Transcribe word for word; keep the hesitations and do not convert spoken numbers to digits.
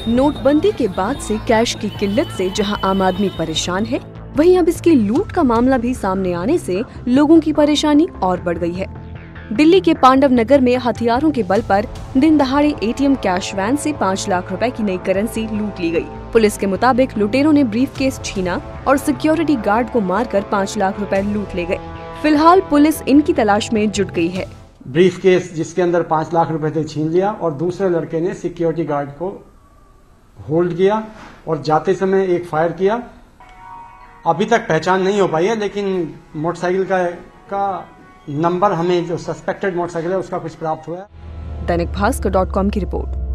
नोटबंदी के बाद से कैश की किल्लत से जहां आम आदमी परेशान है, वहीं अब इसकी लूट का मामला भी सामने आने से लोगों की परेशानी और बढ़ गई है। दिल्ली के पांडव नगर में हथियारों के बल पर दिन दहाड़े एटीएम कैश वैन से पाँच लाख रुपए की नई करेंसी लूट ली गई। पुलिस के मुताबिक लुटेरों ने ब्रीफ केस छीना और सिक्योरिटी गार्ड को मारकर पाँच लाख रुपए लूट ले गए। फिलहाल पुलिस इनकी तलाश में जुट गई है। ब्रीफ केस जिसके अंदर पाँच लाख रुपए थे छीन लिया और दूसरे लड़के ने सिक्योरिटी गार्ड को होल्ड किया और जाते समय एक फायर किया। अभी तक पहचान नहीं हो पाई है, लेकिन मोटरसाइकिल का का नंबर हमें जो सस्पेक्टेड मोटरसाइकिल है उसका कुछ प्राप्त हुआ है। दैनिक भास्कर डॉट कॉम की रिपोर्ट।